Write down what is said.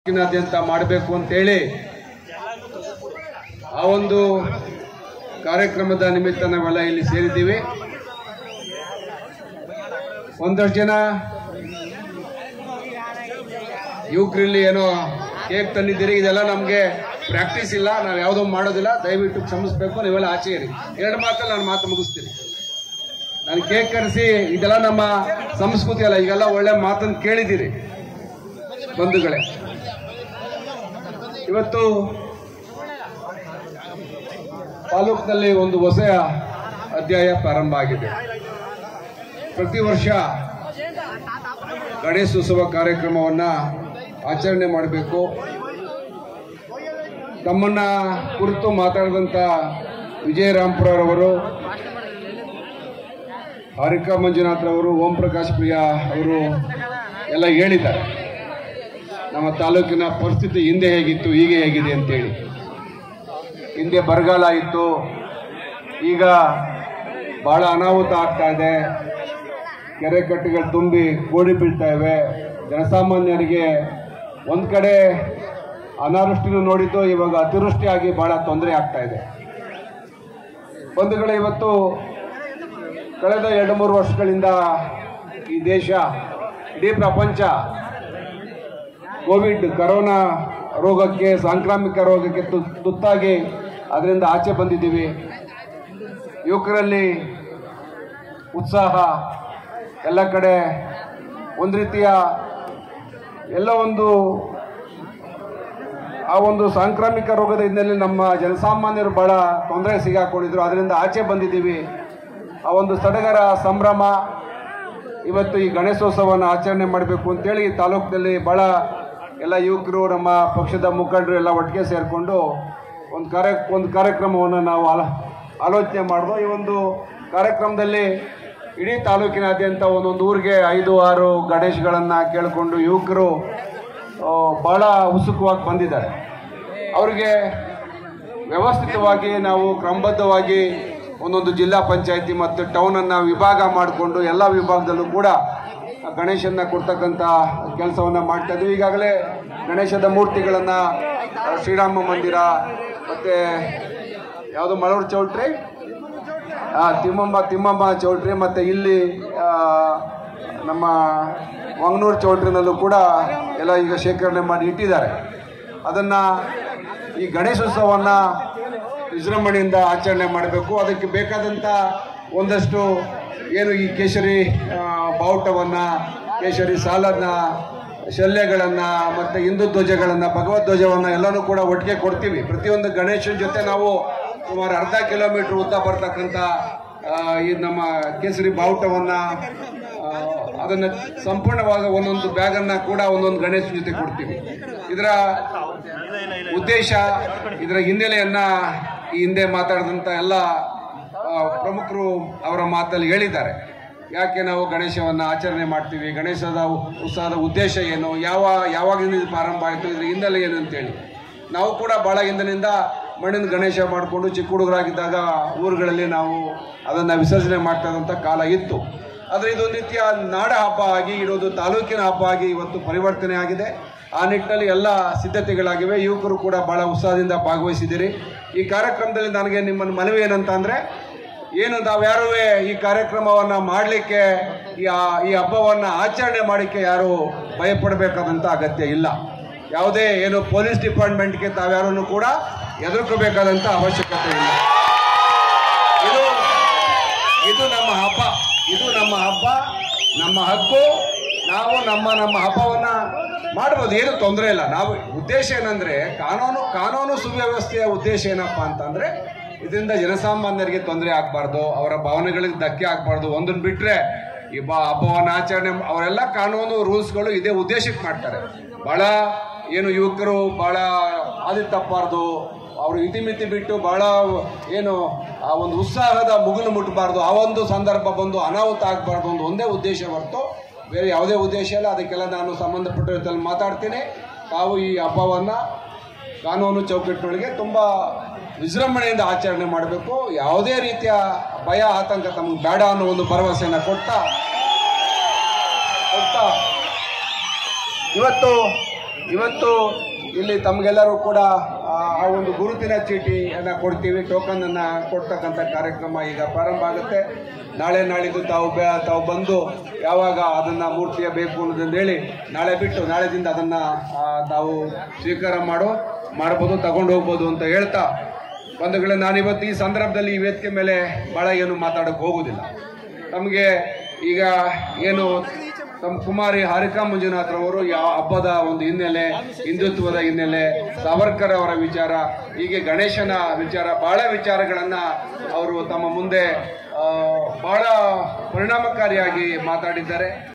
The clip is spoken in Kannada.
ತಾಲೂಕಿನಾದ್ಯಂತ ಮಾಡಬೇಕು ಅಂತೇಳಿ ಆ ಒಂದು ಕಾರ್ಯಕ್ರಮದ ನಿಮಿತ್ತ ನಾವೆಲ್ಲ ಇಲ್ಲಿ ಸೇರಿದ್ದೀವಿ. ಒಂದಷ್ಟು ಜನ ಯುವಕರಲ್ಲಿ ಏನೋ ಕೇಕ್ ತಂದಿದ್ದೀರಿ, ಇದೆಲ್ಲ ನಮಗೆ ಪ್ರಾಕ್ಟೀಸ್ ಇಲ್ಲ, ನಾವು ಯಾವುದೋ ಮಾಡೋದಿಲ್ಲ, ದಯವಿಟ್ಟು ಕ್ಷಮಿಸಬೇಕು, ನೀವೆಲ್ಲ ಆಚೆ ಇರಿ. ಎರಡು ಮಾತಲ್ಲಿ ನಾನು ಮಾತು ಮುಗಿಸ್ತೀನಿ. ನಾನು ಕೇಕ್ ಕರೆಸಿ ಇದೆಲ್ಲ ನಮ್ಮ ಸಂಸ್ಕೃತಿ ಅಲ್ಲ, ಈಗೆಲ್ಲ ಒಳ್ಳೆ ಮಾತನ್ನು ಕೇಳಿದ್ದೀರಿ ಬಂಧುಗಳೇ. ಇವತ್ತು ತಾಲೂಕಿನಲ್ಲಿ ಒಂದು ಹೊಸ ಅಧ್ಯಾಯ ಪ್ರಾರಂಭ ಆಗಿದೆ. ಪ್ರತಿ ವರ್ಷ ಗಣೇಶೋತ್ಸವ ಕಾರ್ಯಕ್ರಮವನ್ನು ಆಚರಣೆ ಮಾಡಬೇಕು. ತಮ್ಮನ್ನ ಕುರಿತು ಮಾತಾಡಿದಂಥ ವಿಜಯರಾಮ್ಪುರರವರು, ಹಾರಿಕಾ ಮಂಜುನಾಥ್ರವರು, ಓಂ ಪ್ರಕಾಶ್ ಪ್ರಿಯಾ ಅವರು ಎಲ್ಲ ಹೇಳಿದ್ದಾರೆ ನಮ್ಮ ತಾಲೂಕಿನ ಪರಿಸ್ಥಿತಿ ಹಿಂದೆ ಹೇಗಿತ್ತು, ಈಗ ಹೇಗಿದೆ ಅಂತೇಳಿ. ಹಿಂದೆ ಬರಗಾಲ ಇತ್ತು, ಈಗ ಬಹಳ ಅನಾಹುತ ಆಗ್ತಾ ಇದೆ, ಕೆರೆ ಕಟ್ಟೆಗಳು ತುಂಬಿ ಕೋಡಿ ಬೀಳ್ತಾ ಇವೆ. ಜನಸಾಮಾನ್ಯರಿಗೆ ಒಂದು ಕಡೆ ಅನಾವೃಷ್ಟಿನೂ ನೋಡಿದ್ದು, ಇವಾಗ ಅತಿವೃಷ್ಟಿ ಆಗಿ ಬಹಳ ತೊಂದರೆ ಆಗ್ತಾ ಇದೆ. ಬಂಧುಗಳೇ, ಇವತ್ತು ಕಳೆದ 2-3 ವರ್ಷಗಳಿಂದ ಈ ದೇಶ, ಇಡೀ ಪ್ರಪಂಚ ಕೋವಿಡ್ ಕರೋನಾ ರೋಗಕ್ಕೆ, ಸಾಂಕ್ರಾಮಿಕ ರೋಗಕ್ಕೆ ತುತ್ತಾಗಿ ಅದರಿಂದ ಆಚೆ ಬಂದಿದ್ದೀವಿ. ಯುವಕರಲ್ಲಿ ಉತ್ಸಾಹ, ಎಲ್ಲ ಕಡೆ ಒಂದು ರೀತಿಯ ಆ ಒಂದು ಸಾಂಕ್ರಾಮಿಕ ರೋಗದ ಹಿನ್ನೆಲೆಯಲ್ಲಿ ನಮ್ಮ ಜನಸಾಮಾನ್ಯರು ಬಹಳ ತೊಂದರೆ ಸಿಗಾಕೊಂಡಿದ್ರು, ಅದರಿಂದ ಆಚೆ ಬಂದಿದ್ದೀವಿ. ಆ ಒಂದು ಸಡಗರ ಸಂಭ್ರಮ ಇವತ್ತು ಈ ಗಣೇಶೋತ್ಸವವನ್ನು ಆಚರಣೆ ಮಾಡಬೇಕು ಅಂತೇಳಿ ತಾಲೂಕಿನಲ್ಲಿ ಬಹಳ ಎಲ್ಲ ಯುವಕರು, ನಮ್ಮ ಪಕ್ಷದ ಮುಖಂಡರು ಎಲ್ಲ ಒಟ್ಟಿಗೆ ಸೇರಿಕೊಂಡು ಒಂದು ಕಾರ್ಯಕ್ರಮವನ್ನು ನಾವು ಆಲೋಚನೆ ಮಾಡಿದ್ವು. ಈ ಒಂದು ಕಾರ್ಯಕ್ರಮದಲ್ಲಿ ಇಡೀ ತಾಲೂಕಿನಾದ್ಯಂತ ಒಂದೊಂದು ಊರಿಗೆ 5-6 ಗಣೇಶಗಳನ್ನು ಕೇಳಿಕೊಂಡು ಯುವಕರು ಬಹಳ ಉತ್ಸುಕವಾಗಿ ಬಂದಿದ್ದಾರೆ. ಅವರಿಗೆ ವ್ಯವಸ್ಥಿತವಾಗಿ ನಾವು ಕ್ರಮಬದ್ಧವಾಗಿ ಒಂದೊಂದು ಜಿಲ್ಲಾ ಪಂಚಾಯಿತಿ ಮತ್ತು ಟೌನನ್ನು ವಿಭಾಗ ಮಾಡಿಕೊಂಡು ಎಲ್ಲ ವಿಭಾಗದಲ್ಲೂ ಕೂಡ ಗಣೇಶನ್ನ ಕೊಡ್ತಕ್ಕಂಥ ಕೆಲಸವನ್ನು ಮಾಡ್ತಾ ಇದ್ವಿ. ಈಗಾಗಲೇ ಗಣೇಶದ ಮೂರ್ತಿಗಳನ್ನು ಶ್ರೀರಾಮ ಮಂದಿರ ಮತ್ತು ಯಾವುದು ಮಳೂರು ಚೌಲ್ಟ್ರಿ, ತಿಮ್ಮಮ್ಮ ಚೌಲ್ಟ್ರಿ ಮತ್ತು ಇಲ್ಲಿ ನಮ್ಮ ವಂಗನೂರು ಚೌಲ್ಟ್ರಿನಲ್ಲೂ ಕೂಡ ಎಲ್ಲ ಈಗ ಶೇಖರಣೆ ಮಾಡಿ ಇಟ್ಟಿದ್ದಾರೆ. ಅದನ್ನು ಈ ಗಣೇಶೋತ್ಸವವನ್ನು ವಿಜೃಂಭಣೆಯಿಂದ ಆಚರಣೆ ಮಾಡಬೇಕು. ಅದಕ್ಕೆ ಬೇಕಾದಂಥ ಒಂದಷ್ಟು ಏನು ಈ ಕೇಸರಿ ಬಾವುಟವನ್ನು, ಕೇಸರಿ ಸಾಲನ್ನು, ಶಲ್ಯಗಳನ್ನು ಮತ್ತು ಹಿಂದೂ ಧ್ವಜಗಳನ್ನು, ಭಗವದ್ ಧ್ವಜವನ್ನು ಎಲ್ಲನೂ ಕೂಡ ಒಟ್ಟಿಗೆ ಕೊಡ್ತೀವಿ. ಪ್ರತಿಯೊಂದು ಗಣೇಶನ ಜೊತೆ ನಾವು ಸುಮಾರು ಅರ್ಧ ಕಿಲೋಮೀಟ್ರ್ ಉದ್ದ ಬರ್ತಕ್ಕಂಥ ಈ ನಮ್ಮ ಕೇಸರಿ ಬಾವುಟವನ್ನು, ಅದನ್ನು ಸಂಪೂರ್ಣವಾದ ಒಂದೊಂದು ಬ್ಯಾಗನ್ನು ಕೂಡ ಒಂದೊಂದು ಗಣೇಶನ ಜೊತೆ ಕೊಡ್ತೀವಿ. ಇದರ ಉದ್ದೇಶ, ಇದರ ಹಿನ್ನೆಲೆಯನ್ನು ಈ ಹಿಂದೆ ಮಾತಾಡಿದಂಥ ಎಲ್ಲ ಪ್ರಮುಖರು ಅವರ ಮಾತಲ್ಲಿ ಹೇಳಿದ್ದಾರೆ. ಯಾಕೆ ನಾವು ಗಣೇಶವನ್ನು ಆಚರಣೆ ಮಾಡ್ತೀವಿ, ಗಣೇಶದ ಉತ್ಸವದ ಉದ್ದೇಶ ಏನು, ಯಾವಾಗಿಂದ ಇದು ಪ್ರಾರಂಭ ಆಯಿತು, ಇದರ ಹಿನ್ನೆಲೆ ಏನು ಅಂತೇಳಿ. ನಾವು ಕೂಡ ಭಾಳ ಹಿಂದಿನಿಂದ ಮಣ್ಣಿನ ಗಣೇಶ ಮಾಡಿಕೊಂಡು ಚಿಕ್ಕ ಹುಡುಗರಾಗಿದ್ದಾಗ ಊರುಗಳಲ್ಲಿ ನಾವು ಅದನ್ನು ವಿಸರ್ಜನೆ ಮಾಡ್ತಾ ಇದ್ದಂಥ ಕಾಲ ಇತ್ತು. ಆದರೆ ಇದೊಂದು ರೀತಿಯ ನಾಡ ಹಬ್ಬ ಆಗಿ, ಇಡೋದು ತಾಲೂಕಿನ ಹಬ್ಬ ಆಗಿ ಇವತ್ತು ಪರಿವರ್ತನೆ ಆಗಿದೆ. ಆ ನಿಟ್ಟಿನಲ್ಲಿ ಎಲ್ಲ ಸಿದ್ಧತೆಗಳಾಗಿವೆ. ಯುವಕರು ಕೂಡ ಭಾಳ ಉತ್ಸಾಹದಿಂದ ಭಾಗವಹಿಸಿದ್ದೀರಿ. ಈ ಕಾರ್ಯಕ್ರಮದಲ್ಲಿ ನನಗೆ ನಿಮ್ಮನ್ನು ಮನವಿ ಏನಂತ ಅಂದರೆ, ಏನು ನಾವ್ಯಾರೂ ಈ ಕಾರ್ಯಕ್ರಮವನ್ನು ಮಾಡಲಿಕ್ಕೆ, ಈ ಹಬ್ಬವನ್ನು ಆಚರಣೆ ಮಾಡಲಿಕ್ಕೆ ಯಾರು ಭಯಪಡಬೇಕಾದಂಥ ಅಗತ್ಯ ಇಲ್ಲ. ಯಾವುದೇ ಏನು ಪೊಲೀಸ್ ಡಿಪಾರ್ಟ್ಮೆಂಟ್ಗೆ ತಾವ್ಯಾರೂ ಕೂಡ ಹೆದರ್ಕೋಬೇಕಾದಂಥ ಅವಶ್ಯಕತೆ ಇಲ್ಲ. ಇದು ನಮ್ಮ ಹಬ್ಬ, ಇದು ನಮ್ಮ ಹಬ್ಬ, ನಮ್ಮ ಹಕ್ಕು. ನಾವು ನಮ್ಮ ಹಬ್ಬವನ್ನು ಮಾಡ್ಬೋದು, ಏನು ತೊಂದರೆ ಇಲ್ಲ. ನಾವು ಉದ್ದೇಶ ಏನಂದರೆ, ಕಾನೂನು ಸುವ್ಯವಸ್ಥೆಯ ಉದ್ದೇಶ ಏನಪ್ಪ ಅಂತಂದರೆ, ಇದರಿಂದ ಜನಸಾಮಾನ್ಯರಿಗೆ ತೊಂದರೆ ಆಗಬಾರ್ದು, ಅವರ ಭಾವನೆಗಳಿಗೆ ಧಕ್ಕೆ ಆಗಬಾರ್ದು. ಒಂದನ್ನು ಬಿಟ್ಟರೆ ಈ ಹಬ್ಬವನ್ನು ಆಚರಣೆ ಅವರೆಲ್ಲ ಕಾನೂನು ರೂಲ್ಸ್ಗಳು ಇದೇ ಉದ್ದೇಶಕ್ಕೆ ಮಾಡ್ತಾರೆ. ಭಾಳ ಏನು ಯುವಕರು ಭಾಳ ಹಾದಿ ತಪ್ಪಬಾರ್ದು, ಅವರು ಇತಿಮಿತಿ ಬಿಟ್ಟು ಭಾಳ ಏನು ಆ ಒಂದು ಉತ್ಸಾಹದ ಮುಗಿಲು ಮುಟ್ಟಬಾರ್ದು, ಆ ಒಂದು ಸಂದರ್ಭ ಬಂದು ಅನಾಹುತ ಆಗಬಾರ್ದು ಒಂದು ಒಂದೇ ಉದ್ದೇಶ ಹೊರತು ಬೇರೆ ಯಾವುದೇ ಉದ್ದೇಶ ಇಲ್ಲ. ಅದಕ್ಕೆಲ್ಲ ನಾನು ಸಂಬಂಧಪಟ್ಟ ರೀತಿಯಲ್ಲಿ ಮಾತಾಡ್ತೀನಿ. ತಾವು ಈ ಹಬ್ಬವನ್ನು ಕಾನೂನು ಚೌಕಟ್ಟಿನೊಳಗೆ ತುಂಬ ವಿಜೃಂಭಣೆಯಿಂದ ಆಚರಣೆ ಮಾಡಬೇಕು. ಯಾವುದೇ ರೀತಿಯ ಭಯ ಆತಂಕ ತಮಗೆ ಬೇಡ ಅನ್ನೋ ಒಂದು ಭರವಸೆಯನ್ನು ಕೊಡ್ತಾ ಇವತ್ತು ಇವತ್ತು ಇಲ್ಲಿ ತಮಗೆಲ್ಲರೂ ಕೂಡ ಆ ಒಂದು ಗುರುತಿನ ಚೀಟಿಯನ್ನು ಕೊಡ್ತೀವಿ, ಟೋಕನನ್ನು ಕೊಡ್ತಕ್ಕಂಥ ಕಾರ್ಯಕ್ರಮ ಈಗ ಪ್ರಾರಂಭ ಆಗುತ್ತೆ. ನಾಳೆ ನಾಳಿದ್ದು ತಾವು ಬಂದು ಯಾವಾಗ ಅದನ್ನು ಮೂರ್ತಿಯ ಬೇಕು ಅನ್ನೋದನ್ನು ಹೇಳಿ ನಾಳೆ ಬಿಟ್ಟು ನಾಳೆದಿಂದ ಅದನ್ನು ತಾವು ಸ್ವೀಕಾರ ಮಾಡ್ಬೋದು, ತಗೊಂಡು ಹೋಗ್ಬೋದು ಅಂತ ಹೇಳ್ತಾ ಬಂಧುಗಳೇ, ನಾನಿವತ್ತು ಈ ಸಂದರ್ಭದಲ್ಲಿ ಈ ವೇದಿಕೆ ಮೇಲೆ ಭಾಳ ಏನು ಮಾತಾಡೋಕ್ಕೆ ಹೋಗೋದಿಲ್ಲ. ನಮಗೆ ಈಗ ಏನು ತಮ್ಮ ಕುಮಾರಿ ಹಾರಿಕಾ ಮಂಜುನಾಥ್ರವರು ಯಾವ ಹಬ್ಬದ ಒಂದು ಹಿನ್ನೆಲೆ, ಹಿಂದುತ್ವದ ಹಿನ್ನೆಲೆ, ಸಾವರ್ಕರ್ ಅವರ ವಿಚಾರ, ಹೀಗೆ ಗಣೇಶನ ವಿಚಾರ, ಬಹಳ ವಿಚಾರಗಳನ್ನು ಅವರು ತಮ್ಮ ಮುಂದೆ ಬಹಳ ಪರಿಣಾಮಕಾರಿಯಾಗಿ ಮಾತಾಡಿದ್ದಾರೆ.